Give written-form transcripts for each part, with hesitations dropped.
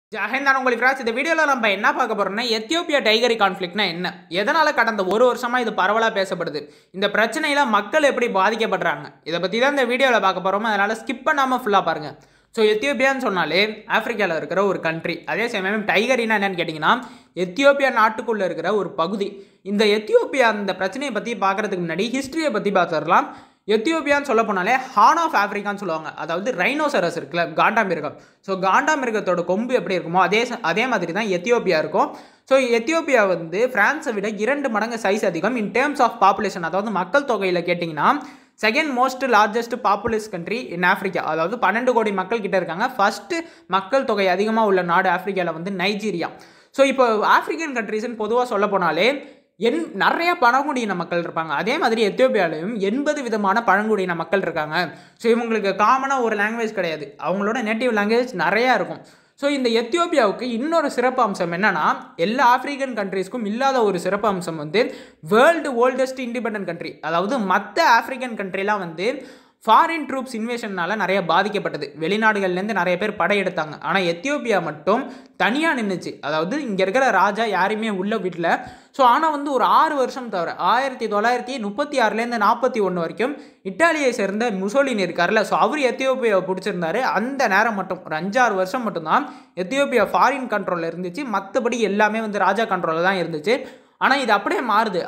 ஜாஹிந்தான் உங்களுக்கு ஃப்ரெண்ட்ஸ் இந்த வீடியோவில் நம்ம என்ன பார்க்க போகிறோம்னா எத்தியோப்பியா டைகரி கான்ஃப்ளிக்ட்னா என்ன, எதனால் கடந்த ஒரு வருஷமாக இது பரவலாக பேசப்படுது, இந்த பிரச்சனையில் மக்கள் எப்படி பாதிக்கப்படுறாங்க, இதை பற்றி தான் இந்த வீடியோவில் பார்க்க போகிறோம். அதனால் ஸ்கிப் பண்ணாமல் ஃபுல்லாக பாருங்கள். ஸோ எத்தியோப்பியான்னு சொன்னாலே ஆஃப்ரிக்காவில் இருக்கிற ஒரு கண்ட்ரி, அதே சமயம் டைகரினா என்னன்னு கேட்டிங்கன்னா எத்தியோப்பியா நாட்டுக்குள்ளே இருக்கிற ஒரு பகுதி. இந்த எத்தியோப்பியா அந்த பிரச்சனையை பற்றி பார்க்குறதுக்கு முன்னாடி ஹிஸ்ட்ரியை பற்றி பார்த்துடலாம். எத்தியோப்பியான்னு சொல்ல போனாலே ஹார்ன் ஆஃப் ஆஃப்ரிக்கான்னு சொல்லுவாங்க. அதாவது ரைனோசரஸ் இருக்குல்ல, காண்டாமிருகம். ஸோ காண்டாமிருகத்தோட கொம்பு எப்படி இருக்குமோ அதே மாதிரி தான் எத்தியோப்பியா இருக்கும். ஸோ எத்தியோப்பியா வந்து ஃப்ரான்ஸை விட 2 மடங்கு சைஸ் அதிகம் இன் டேர்ம்ஸ் ஆஃப் பாப்புலேஷன். அதாவது மக்கள் தொகையில் கேட்டிங்கன்னா second most largest populous country in Africa. அதாவது 12 கோடி மக்கள் கிட்ட இருக்காங்க. ஃபர்ஸ்ட் மக்கள் தொகை அதிகமாக உள்ள நாடு ஆஃப்ரிக்காவில் வந்து நைஜீரியா. ஸோ இப்போ ஆஃப்ரிக்கன் கண்ட்ரிஸ்ன்னு பொதுவாக சொல்ல போனாலே நிறைய பழங்குடியின மக்கள் இருப்பாங்க. அதே மாதிரி எத்தியோப்பியாவிலையும் 80 விதமான பழங்குடியின மக்கள் இருக்காங்க. ஸோ இவங்களுக்கு காமனாக ஒரு லாங்குவேஜ் கிடையாது, அவங்களோட நேட்டிவ் லாங்குவேஜ் நிறையா இருக்கும். ஸோ இந்த எத்தியோப்பியாவுக்கு இன்னொரு சிறப்பு அம்சம் என்னன்னா, எல்லா ஆஃப்ரிக்கன் கண்ட்ரீஸ்க்கும் இல்லாத ஒரு சிறப்பு அம்சம் வந்து வேர்ல்டு ஓல்டஸ்ட் இண்டிபெண்டன்ட் கண்ட்ரி. அதாவது மற்ற ஆஃப்ரிக்கன் கண்ட்ரிலாம் வந்து ஃபாரின் ட்ரூப்ஸ் இன்வேஷனால் நிறைய பாதிக்கப்பட்டது, வெளிநாடுகள்லேருந்து நிறைய பேர் படையெடுத்தாங்க. ஆனால் எத்தியோப்பியா மட்டும் தனியாக நின்றுச்சு. அதாவது இங்கே இருக்கிற ராஜா யாரையுமே உள்ள வீட்டில். ஸோ ஆனால் வந்து ஒரு 6 வருஷம் தவிர 1936லேருந்து 41 வரைக்கும் இட்டாலியை சேர்ந்த முசோலினி இருக்கார்ல, ஸோ அவர் எத்தியோப்பியாவை பிடிச்சிருந்தாரு. அந்த நேரம் மட்டும் ஒரு 5-6 வருஷம் மட்டும்தான் எத்தியோப்பியா ஃபாரின் கண்ட்ரோலில் இருந்துச்சு. மற்றபடி எல்லாமே வந்து ராஜா கண்ட்ரோலில் தான் இருந்துச்சு. ஆனால் இது அப்படியே மாறுது.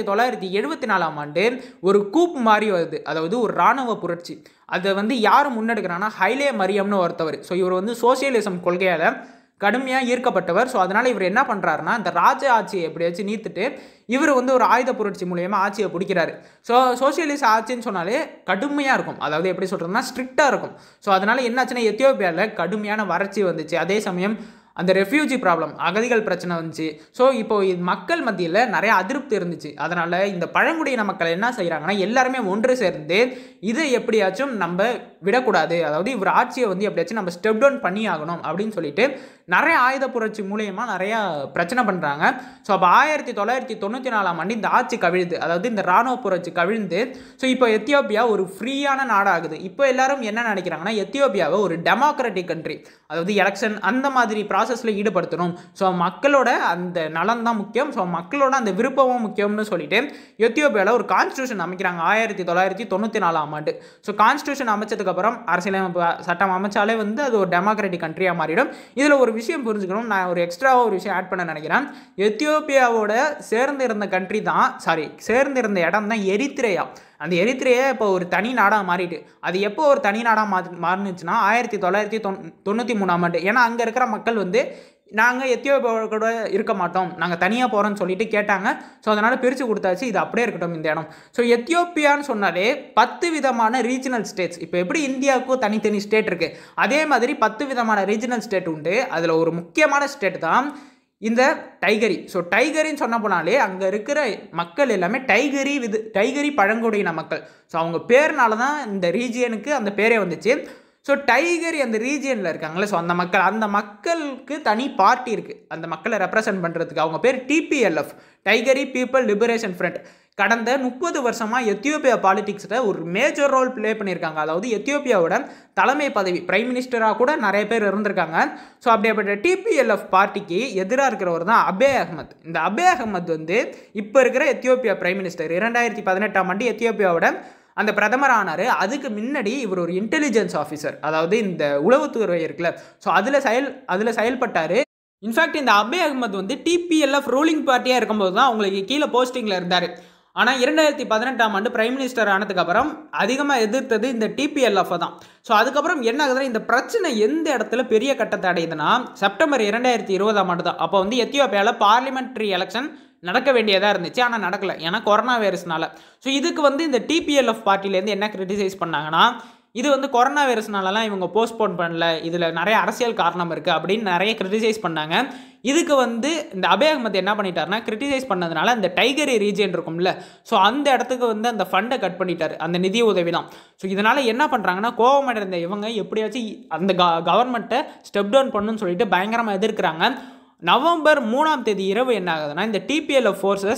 1974ஆம் ஆண்டு ஒரு கூப் மாதிரி வருது, அதாவது ஒரு இராணுவ புரட்சி. அதை வந்து யார் முன்னெடுக்கிறாங்கன்னா ஹைலே மரியம்னு ஒருத்தவர். ஸோ இவர் வந்து சோசியலிசம் கொள்கையால் கடுமையாக ஈர்க்கப்பட்டவர். ஸோ அதனால் இவர் என்ன பண்ணுறாருன்னா, இந்த ராஜ ஆட்சியை எப்படியாச்சும் நீத்துட்டு இவர் வந்து ஒரு ஆயுத புரட்சி மூலியமாக ஆட்சியை பிடிக்கிறாரு. ஸோ சோசியலிஸ்ட் ஆட்சின்னு சொன்னாலே கடுமையாக இருக்கும், அதாவது எப்படி சொல்கிறதுனா ஸ்ட்ரிக்டாக இருக்கும். ஸோ அதனால் என்னாச்சுன்னா எத்தியோப்பியாவில் கடுமையான வறட்சி வந்துச்சு. அதே சமயம் அந்த ரெஃப்யூஜி ப்ராப்ளம், அகதிகள் பிரச்சனை வந்துச்சு. ஸோ இப்போ மக்கள் மத்தியில் நிறைய அதிருப்தி இருந்துச்சு. அதனால் இந்த பழங்குடியின மக்கள் என்ன செய்கிறாங்கன்னா, எல்லாருமே ஒன்று சேர்ந்து இதை எப்படியாச்சும் நம்ம விடக்கூடாது, அதாவது இவர் ஆட்சியை வந்து எப்படியாச்சும் நம்ம ஸ்டெப் டவுன் பண்ணி ஆகணும் அப்படின்னு சொல்லிட்டு நிறைய ஆயுத புரட்சி மூலயமா நிறையா பிரச்சனை பண்ணுறாங்க. ஸோ அப்போ 1994ஆம் ஆண்டு இந்த ஆட்சி கவிழ்ந்து, அதாவது இந்த இராணுவ புரட்சி கவிழ்ந்து, ஸோ இப்போ எத்தியோப்பியா ஒரு ஃப்ரீயான நாடாகுது. இப்போ எல்லாரும் என்ன நினைக்கிறாங்கன்னா, எத்தியோப்பியாவை ஒரு டெமோக்ராட்டிக் கண்ட்ரி, அதாவது எலெக்ஷன் அந்த மாதிரி ப்ராசஸில் ஈடுபடுத்தணும். ஸோ மக்களோட அந்த நலன் தான் முக்கியம், ஸோ மக்களோட அந்த விருப்பமும் முக்கியம்னு சொல்லிட்டு எத்தியோப்பியாவில் ஒரு கான்ஸ்டியூஷன் அமைக்கிறாங்க 1994ஆம் ஆண்டு. ஸோ கான்ஸ்டியூஷன் அமைச்சதுக்கப்புறம் அரசியலமைப்பு சட்டம் அமைச்சாலே வந்து அது ஒரு டெமோக்ராட்டிக் கண்ட்ரியாக மாறிடும். இதில் ஒரு விஷயம் புரிஞ்சுக்கணும், நான் ஒரு எக்ஸ்ட்ராவாக ஒரு விஷயம் ஆட் பண்ண நினைக்கிறேன். எத்தியோப்பியாவோட சேர்ந்து இருந்த இடம் தான் எரித்ரேயா. அந்த எரித்ரேயா இப்போ ஒரு தனி நாடாக மாறிட்டு, அது எப்போ ஒரு தனி நாடாக மாறினுச்சுன்னா 1993ஆம் ஆண்டு. ஏன்னா அங்கே இருக்கிற மக்கள் வந்து நாங்கள் எத்தியோப்பியாவோட கூட இருக்க மாட்டோம், நாங்கள் தனியாக போகிறோன்னு சொல்லிட்டு கேட்டாங்க. ஸோ அதனால் பிரித்து கொடுத்தாச்சு, இது அப்படியே இருக்கட்டும் இந்த இடம். ஸோ எத்தியோப்பியான்னு சொன்னாலே 10 விதமான ரீஜனல் ஸ்டேட்ஸ். இப்போ எப்படி இந்தியாவுக்கும் தனித்தனி ஸ்டேட் இருக்குது, அதே மாதிரி 10 விதமான ரீஜனல் ஸ்டேட் உண்டு. அதில் ஒரு முக்கியமான ஸ்டேட் தான் இந்த டைகரி. ஸோ டைகரின்னு சொன்ன போனாலே அங்கே இருக்கிற மக்கள் எல்லாமே டைகரி பழங்குடியின மக்கள். ஸோ அவங்க பேர்னால தான் இந்த ரீஜியனுக்கு அந்த பேரே வந்துச்சு. ஸோ டைகரி அந்த ரீஜியனில் இருக்காங்களே, ஸோ அந்த மக்களுக்கு தனி பார்ட்டி இருக்குது, அந்த மக்களை ரெப்ரசன்ட் பண்ணுறதுக்கு. அவங்க பேர் TPLF, Tigray people liberation front. கடந்த 30 வருஷமாக எத்தியோப்பியா பாலிடிக்ஸில் ஒரு மேஜர் ரோல் ப்ளே பண்ணியிருக்காங்க. அதாவது எத்தியோப்பியாவோட தலைமை பதவி பிரைம் மினிஸ்டராக கூட நிறைய பேர் இருந்திருக்காங்க. ஸோ அப்படியேப்பட்ட TPLF பார்ட்டிக்கு எதிராக இருக்கிறவர் தான் அபே அஹ்மத். இந்த அபே அஹ்மத் வந்து இப்போ இருக்கிற எத்தியோப்பியா பிரைம் மினிஸ்டர். 2018ஆம் ஆண்டு எத்தியோப்பியாவோட அந்த பிரதமர் ஆனார். அதுக்கு முன்னாடி இவர் ஒரு இன்டெலிஜென்ஸ் ஆஃபீஸர், அதாவது இந்த உளவுத்துறை இருக்குல்ல, ஸோ அதில் செயல்பட்டார். இன்ஃபேக்ட் இந்த அபே அஹ்மத் வந்து TPLF ரூலிங் பார்ட்டியாக இருக்கும்போது தான் அவங்களுக்கு கீழே போஸ்டிங்கில் இருந்தார். ஆனால் 2018ஆம் ஆண்டு பிரைம் மினிஸ்டர் ஆனதுக்கப்புறம் அதிகமாக எதிர்த்தது இந்த TPLF தான். ஸோ அதுக்கப்புறம் என்ன ஆகுதுன்னா, இந்த பிரச்சனை எந்த இடத்துல பெரிய கட்டத்தை அடையுதுன்னா, செப்டம்பர் 2020ஆம் ஆண்டு தான். அப்போ வந்து எத்தியோப்பியாவில் பார்லிமெண்ட்ரி எலெக்ஷன் நடக்க வேண்டியதாக இருந்துச்சு, ஆனால் நடக்கலை, ஏன்னா கொரோனா வைரஸ்னால. ஸோ இதுக்கு வந்து இந்த TPLF பார்ட்டிலேருந்து என்ன கிரிட்டிசைஸ் பண்ணாங்கன்னா, இது வந்து கொரோனா வைரஸ்னாலலாம் இவங்க போஸ்ட்போன் பண்ணல, இதில் நிறைய அரசியல் காரணம் இருக்குது அப்படின்னு நிறைய கிரிட்டிசைஸ் பண்ணாங்க. இதுக்கு வந்து இந்த அபே அஹ்மத் என்ன பண்ணிட்டாருன்னா, கிரிட்டிசைஸ் பண்ணதுனால இந்த டைகரி ரீஜியன் இருக்கும்ல, ஸோ அந்த இடத்துக்கு வந்து அந்த ஃபண்டை கட் பண்ணிட்டார், அந்த நிதி உதவி தான். ஸோ இதனால் என்ன பண்ணுறாங்கன்னா, கோவமடைந்த இவங்க எப்படியாச்சும் அந்த கவர்மெண்ட்டை ஸ்டெப் டவுன் பண்ணுன்னு சொல்லிட்டு பயங்கரமாக எதிர்க்கிறாங்க. நவம்பர் 3ஆம் தேதி இரவு என்ன ஆகுதுன்னா, இந்த TPLF ஃபோர்ஸஸ்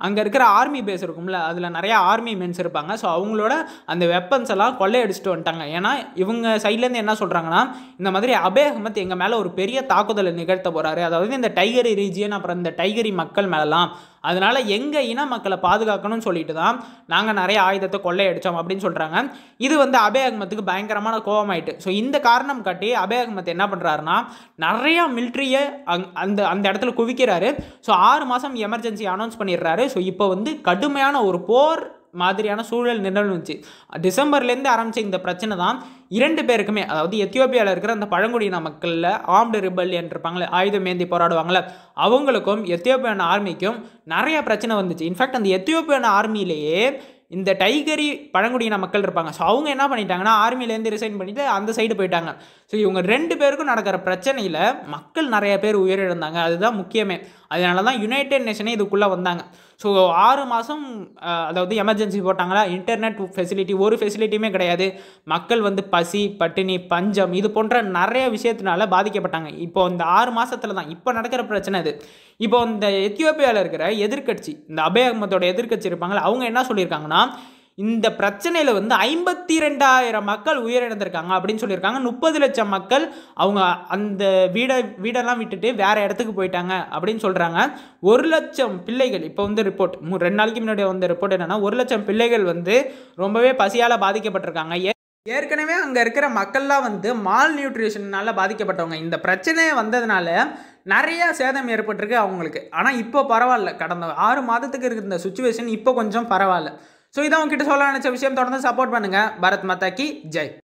அங்கே இருக்கிற ஆர்மி பேஸ் இருக்கும்ல, அதில் நிறையா ஆர்மி மென்ஸ் இருப்பாங்க. ஸோ அவங்களோட அந்த வெப்பன்ஸ் எல்லாம் கொள்ளையடிச்சிட்டு வந்துட்டாங்க. ஏன்னா இவங்க சைட்லேருந்து என்ன சொல்கிறாங்கன்னா, இந்த மாதிரி அபே அஹ்மத் எங்கள் மேலே ஒரு பெரிய தாக்குதலை நிகழ்த்த போகிறாரு, அதாவது இந்த டைகரி ரீஜியன் அப்புறம் இந்த டைகரி மக்கள் மேலாம், அதனால் எங்கள் இன மக்களை பாதுகாக்கணும்னு சொல்லிட்டு தான் நாங்கள் நிறைய ஆயுதத்தை கொள்ளையடித்தோம் அப்படின்னு சொல்கிறாங்க. இது வந்து அபே அஹ்மத்துக்கு பயங்கரமான கோபமாயிட்டு. ஸோ இந்த காரணம் காட்டி அபே அஹ்மத் என்ன பண்ணுறாருன்னா, நிறையா மிலிட்ரியை அந்த அந்த இடத்துல குவிக்கிறாரு. ஸோ 6 மாதம் எமர்ஜென்சி அனௌன்ஸ் பண்ணிடுறாரு. ஸோ இப்போ வந்து கடுமையான ஒரு போர் மாதிரியான சூழல் நிகழ்ந்துச்சு. டிசம்பர்லேருந்து ஆரம்பித்த இந்த பிரச்சனை தான் 2 பேருக்குமே, அதாவது எத்தியோப்பியாவில் இருக்கிற அந்த பழங்குடியின மக்களில் ஆர்ம்டு ரிபல்லியன் இருப்பாங்களே, ஆயுதம் ஏந்தி போராடுவாங்களே, அவங்களுக்கும் எத்தியோப்பியன் ஆர்மிக்கும் நிறைய பிரச்சனை வந்துச்சு. இன்ஃபேக்ட் அந்த எத்தியோப்பியன் ஆர்மியிலேயே இந்த டைகரி பழங்குடியின மக்கள் இருப்பாங்க. ஸோ அவங்க என்ன பண்ணிட்டாங்கன்னா, ஆர்மியிலேருந்து ரிசைன் பண்ணிவிட்டு அந்த சைடு போயிட்டாங்க. ஸோ இவங்க 2 பேருக்கும் நடக்கிற பிரச்சனையில் மக்கள் நிறைய பேர் உயிரிழந்தாங்க. அதுதான் முக்கியமே. அதனால தான் யுனைடெட் நேஷனே இதுக்குள்ளே வந்தாங்க. ஸோ 6 மாதம் அதாவது எமர்ஜென்சி போட்டாங்களா, இன்டர்நெட் ஃபெசிலிட்டி ஒரு ஃபெசிலிட்டியுமே கிடையாது. மக்கள் வந்து பசி, பட்டினி, பஞ்சம் இது போன்ற நிறைய விஷயத்தினால பாதிக்கப்பட்டாங்க. இப்போ இந்த 6 மாதத்தில் தான் இப்போ நடக்கிற பிரச்சனை இது. இப்போ இந்த எத்தியோப்பியாவில் இருக்கிற எதிர்க்கட்சி, இந்த அபே அஹ்மத்தோட எதிர்க்கட்சி இருப்பாங்களா, அவங்க என்ன சொல்லியிருக்காங்கன்னா, இந்த பிரச்சனையில் வந்து 52,000 மக்கள் உயிரிழந்திருக்காங்க அப்படின்னு சொல்லியிருக்காங்க. 30 லட்சம் மக்கள் அவங்க அந்த வீடெல்லாம் விட்டுட்டு வேற இடத்துக்கு போயிட்டாங்க அப்படின்னு சொல்கிறாங்க. 1 லட்சம் பிள்ளைகள் இப்போ வந்து ரிப்போர்ட் 2 நாளைக்கு முன்னாடி வந்த ரிப்போர்ட் என்னன்னா, 1 லட்சம் பிள்ளைகள் வந்து ரொம்பவே பசியால் பாதிக்கப்பட்டிருக்காங்க. ஏற்கனவே அங்கே இருக்கிற மக்கள்லாம் வந்து மால் நியூட்ரிஷனால் பாதிக்கப்பட்டவங்க. இந்த பிரச்சனை வந்ததுனால நிறைய சேதம் ஏற்பட்டிருக்கு அவங்களுக்கு. ஆனால் இப்போ பரவாயில்ல, கடந்த 6 மாதத்துக்கு இருக்கிற இந்த சுச்சுவேஷன் இப்போ கொஞ்சம் பரவாயில்ல. ஸோ இதான் உங்ககிட்ட சொல்ல நினச்ச விஷயம். தொடர்ந்து சப்போர்ட் பண்ணுங்கள். பாரத் மாதா கி ஜெய்.